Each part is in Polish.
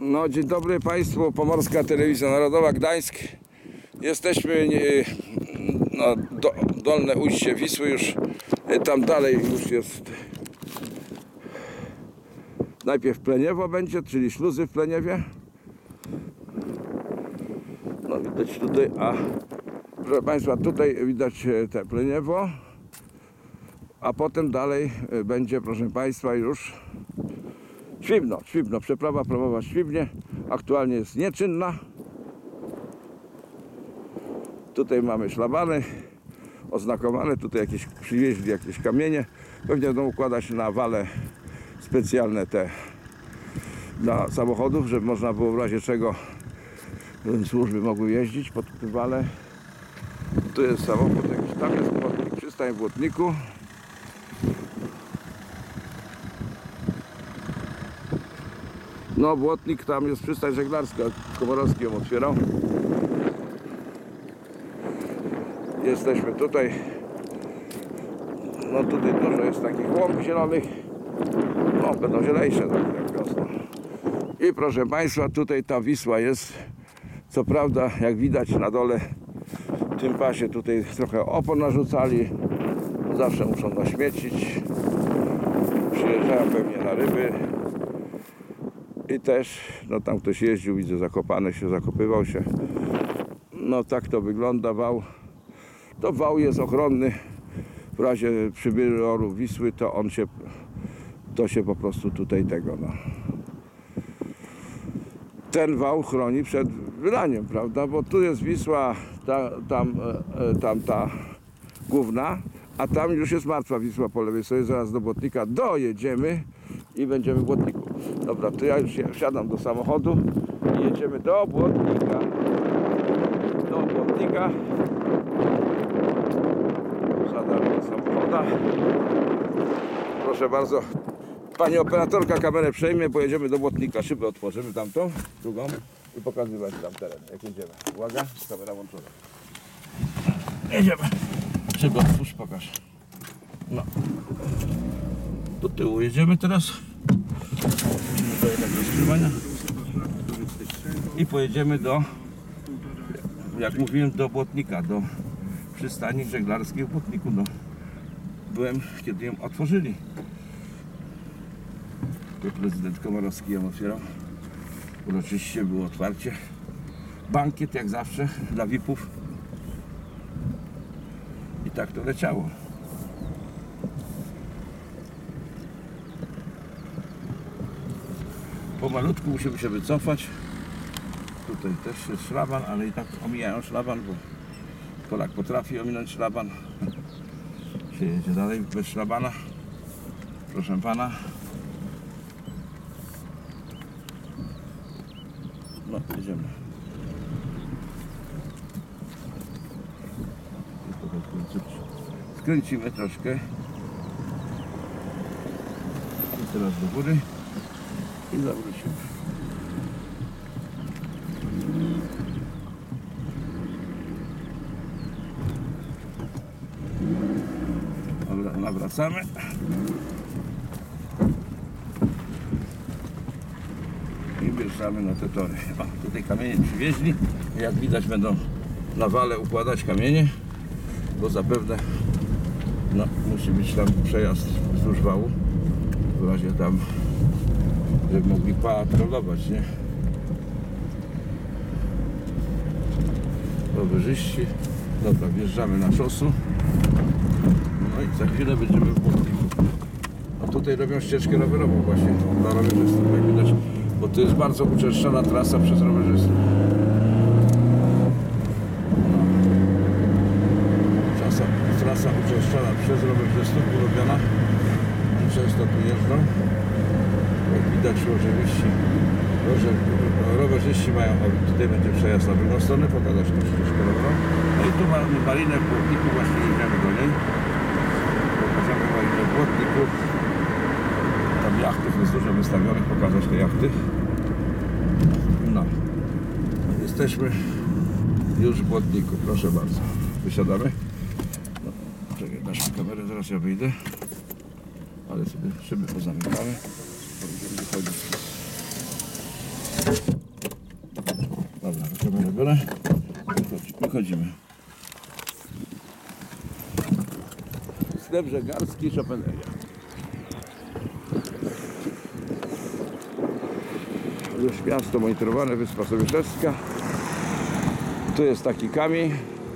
No, dzień dobry Państwu, Pomorska Telewizja Narodowa, Gdańsk. Jesteśmy dolne ujście Wisły już. Tam dalej już jest najpierw Pleniewo będzie, czyli śluzy w Pleniewie. No widać tutaj, proszę Państwa, tutaj widać te Pleniewo. A potem dalej będzie, proszę Państwa, już Świbno, przeprawa promowa w Świbnie. Aktualnie jest nieczynna. Tutaj mamy szlabany oznakowane, tutaj przywieźli jakieś kamienie. Pewnie będą układać na wale specjalne te dla samochodów, żeby można było w razie czego służby mogły jeździć pod wale. Tu jest samochód jakiś, tam jest błotnik, przystań w Błotniku. No, Błotnik, tam jest przystań żeglarska, Komorowski ją otwierał. Jesteśmy tutaj. No tutaj dużo jest takich łąk zielonych. No, będą zielejsze tak jak wiosna. I proszę Państwa, tutaj ta Wisła jest. Co prawda, jak widać na dole w tym pasie tutaj trochę opon narzucali. Zawsze muszą naśmiecić. Przyjeżdżają pewnie na ryby. I też, no tam ktoś jeździł, widzę, zakopany się, zakopywał się. No tak to wygląda wał. To wał jest ochronny. W razie przybyru Wisły to się po prostu tutaj tego, no. Ten wał chroni przed wylaniem, prawda? Bo tu jest Wisła, ta główna, a tam już jest martwa Wisła po lewej stronie. Zaraz do Błotnika dojedziemy i będziemy w Błotniku. Dobra, to ja już wsiadam do samochodu i jedziemy do Błotnika. Do Błotnika. Wsiadamy do samochodu. Proszę bardzo. Pani operatorka kamerę przejmie, pojedziemy do Błotnika. Szybę otworzymy tamtą, drugą i pokazywać tam teren, jak jedziemy. Uwaga, kamera włączona. Jedziemy. Szybę otwórz, pokaż. No. Do tyłu jedziemy teraz. Do jednego skrzywania. I pojedziemy jak mówiłem, do Błotnika, do przystani żeglarskiej w Błotniku. No. Byłem, kiedy ją otworzyli. To prezydent Komorowski ją otwierał. Uroczyście było otwarcie. Bankiet jak zawsze dla VIP-ów. I tak to leciało. Pomalutku musimy się wycofać. Tutaj też jest szlaban, ale i tak omijają szlaban, bo Polak potrafi ominąć szlaban. Się jedzie dalej bez szlabana. Proszę pana. No, jedziemy. Skręcimy troszkę. I teraz do góry. I zawrócimy. Dobra, nawracamy. I wjeżdżamy na te tory. O, tutaj kamienie przywieźli. Jak widać, będą na wale układać kamienie, bo zapewne musi być tam przejazd wzdłuż wału. W razie tam, żeby mogli patrolować, nie? Rowerzyści. Dobra, wjeżdżamy na szosu. No i za chwilę będziemy w Błotniku. A tutaj robią ścieżkę rowerową właśnie dla rowerzystów, jak widać, bo to jest bardzo uczęszczana trasa przez rowerzystów. Trasa uczęszczana przez rowerzystów, urobiona i często tu jeżdżą. Jak widać, rowerzyści mają, tutaj będzie przejazd na drugą stronę, pokazać tą ścieżkę rowerową. No i tu mamy marinę w Błotniku, właśnie jedziemy do niej. Pokażemy marinę w Błotniku. Tam jachtów jest dużo wystawionych, pokazać te jachty. No. Jesteśmy już w Błotniku, proszę bardzo. Wysiadamy. Czekaj, dasz mi kamerę, zaraz ja wyjdę. Ale sobie szyby pozamykamy. Będziemy wychodzić. biorę. Wychodzimy. Sklep żeglarski, Chopeneria. Już miasto monitorowane, Wyspa Sobieszewska. Tu jest taki kamień.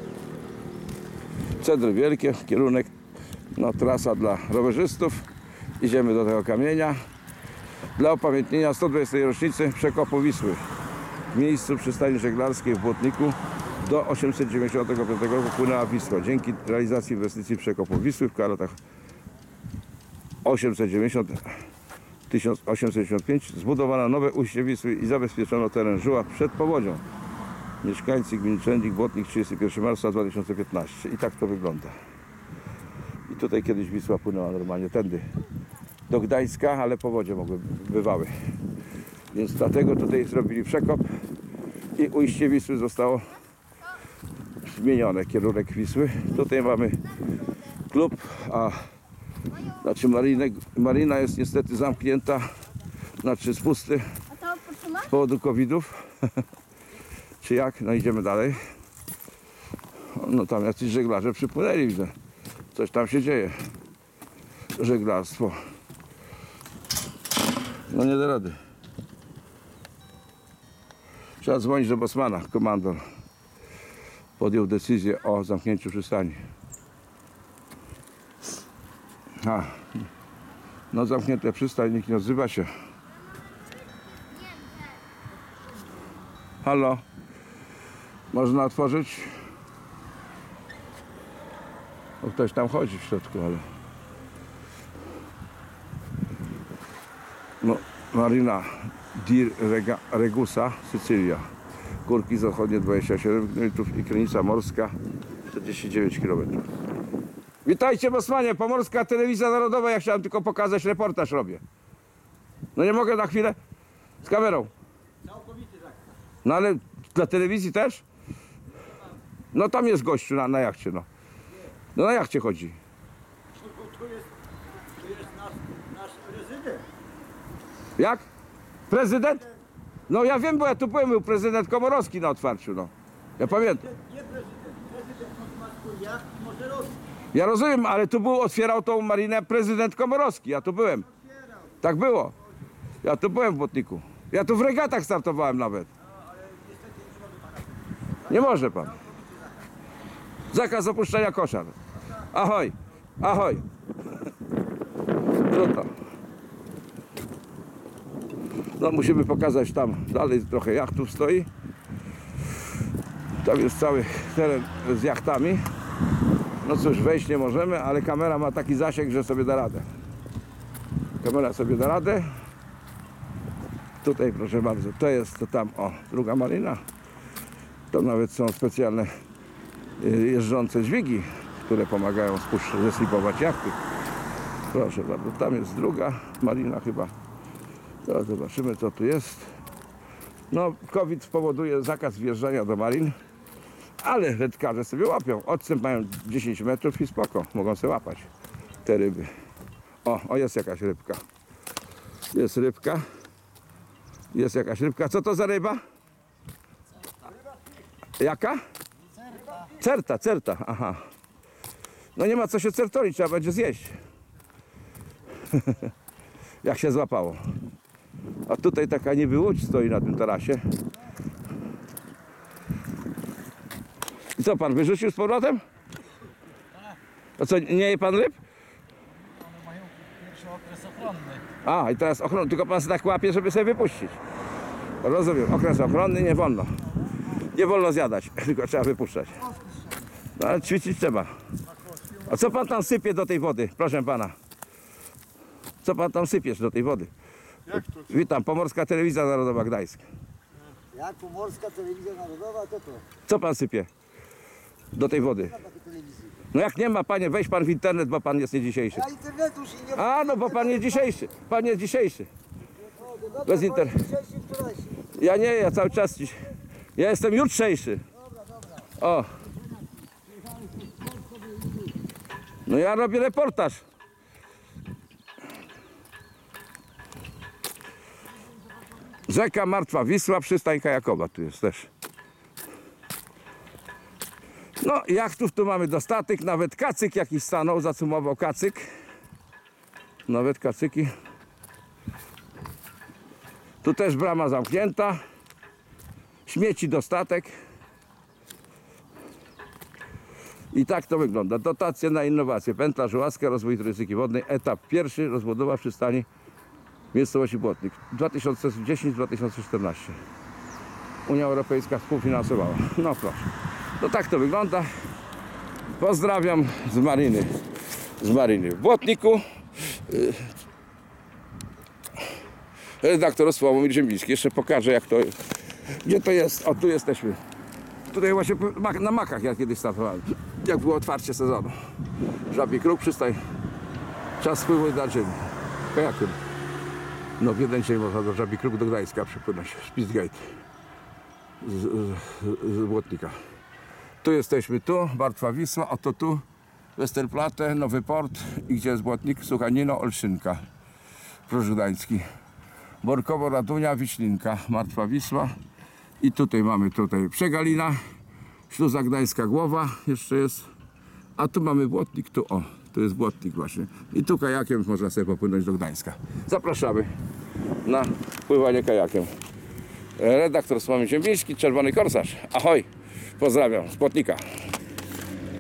Cedry wielkie, kierunek, no, trasa dla rowerzystów. Idziemy do tego kamienia. Dla upamiętnienia 120. rocznicy przekopu Wisły w miejscu przystani żeglarskiej w Błotniku do 895 roku płynęła Wisła. Dzięki realizacji inwestycji przekopu Wisły w latach 1895 zbudowano nowe ujście Wisły i zabezpieczono teren Żuław przed powodzią. Mieszkańcy gminy Czendzik, Błotnik, 31 marca 2015. I tak to wygląda. I tutaj kiedyś Wisła płynęła normalnie tędy do Gdańska, ale powodzie bywały. Więc dlatego tutaj zrobili przekop i ujście Wisły zostało zmienione, kierunek Wisły. Tutaj mamy klub, znaczy marina jest niestety zamknięta, znaczy spusty z powodu COVID-ów. Czy jak? No idziemy dalej. No tam jacyś żeglarze przypłynęli, widzę. Coś tam się dzieje. Żeglarstwo. No nie da rady. Trzeba dzwonić do Bosmana. Komandor podjął decyzję o zamknięciu przystani. No zamknięte przystań, nikt nie odzywa się. Halo? Można otworzyć? O, ktoś tam chodzi w środku, ale... No, Marina di Regusa, Sycylia. Górki zachodnie 27 km i Krynica Morska 49 km. Witajcie, Bosmanie, Pomorska Telewizja Narodowa. Ja chciałem tylko pokazać, reportaż robię. No nie mogę na chwilę? Z kamerą. Całkowity tak. No ale dla telewizji też? No tam jest gościu na jachcie, no. No na jachcie chodzi. Tu jest nasz prezydent. Jak? Prezydent? No ja wiem, bo ja tu byłem, był prezydent Komorowski na otwarciu, no. Ja pamiętam. Nie prezydent. Prezydent ma swój jacht i może robić. Ja rozumiem, ale tu otwierał tą marinę prezydent Komorowski, ja tu byłem. Tak było. Ja tu byłem w Błotniku. Ja tu w regatach startowałem nawet. Nie może pan. Zakaz opuszczenia koszar. Ahoj, ahoj. Trudno. No musimy pokazać tam dalej, trochę jachtów stoi. Tam jest cały teren z jachtami. No cóż, wejść nie możemy, ale kamera ma taki zasięg, że sobie da radę. Kamera sobie da radę. Tutaj proszę bardzo, to jest to tam, o, druga marina. Tam nawet są specjalne jeżdżące dźwigi, które pomagają zeslipować jachty. Proszę bardzo, tam jest druga marina chyba. Teraz zobaczymy, co tu jest. No, COVID spowoduje zakaz wjeżdżania do marin, ale wędkarze sobie łapią. Odstęp mają 10 metrów i spoko, mogą sobie łapać te ryby. O, jest jakaś rybka. Jest rybka. Jest jakaś rybka. Co to za ryba? Jaka? Certa, aha. No nie ma co się certolić, trzeba będzie zjeść. Jak się złapało. A tutaj taka niby łódź stoi na tym tarasie. I co pan, wyrzucił z powrotem? A co, nie je pan ryb? One mają pierwszy okres ochronny. A, i teraz ochronny, tylko pan się tak łapie, żeby sobie wypuścić. Rozumiem, okres ochronny nie wolno. Nie wolno zjadać, tylko trzeba wypuszczać. No ale ćwiczyć trzeba. A co pan tam sypie do tej wody, proszę pana? Co pan tam sypiesz do tej wody? Jak to? Witam, Pomorska Telewizja Narodowa Gdańsk. Jak Pomorska Telewizja Narodowa, to? Co pan sypie do tej wody? Nie ma takiej telewizji. No jak nie ma, panie, weź pan w internet, bo pan jest nie dzisiejszy. Ja internetu już nie A, no bo pan nie dzisiejszy. Pan jest dzisiejszy. Dobra, bez internetu. wczorajszy, wczorajszy. Ja nie, ja cały czas dziś. Ja jestem jutrzejszy. O. No ja robię reportaż. Rzeka Martwa Wisła, przystań kajakowa tu jest też. No, jachtów tu mamy dostatek, nawet kacyk jakiś stanął, zacumował kacyk. Nawet kacyki. Tu też brama zamknięta. Śmieci dostatek. I tak to wygląda. Dotacje na innowacje. Pętla Żuławska, rozwój turystyki wodnej. Etap pierwszy, rozbudowa przystani w miejscowości Błotnik. 2010-2014. Unia Europejska współfinansowała. No proszę. To tak to wygląda. Pozdrawiam z Mariny. Z Mariny w Błotniku. Redaktor Sławomir Ziembiński. Jeszcze pokażę, jak to, gdzie to jest. O, tu jesteśmy. Tutaj właśnie na Makach ja kiedyś startowałem. Jak było otwarcie sezonu. Żabi Kruk, przystań. Czas spływu na dzień. Kajakiem. No w jeden dzień można do Żabi Kruk, do Gdańska przypłynąć. Spitsgate. Z Błotnika. Tu jesteśmy, tu. Martwa Wisła. Oto tu. Westerplatte, Nowy Port. I gdzie jest Błotnik? Suchanino, Olszynka. Proszę Gdański. Borkowo, Radunia, Wiślinka. Martwa Wisła. I tutaj mamy Przegalina. Śluza Gdańska Głowa jeszcze jest. A tu mamy Błotnik, tu o, tu jest Błotnik właśnie. I tu kajakiem można sobie popłynąć do Gdańska. Zapraszamy na pływanie kajakiem. Redaktor Sławomir Ziembiński, Czerwony Korsarz. Ahoj, pozdrawiam z Błotnika.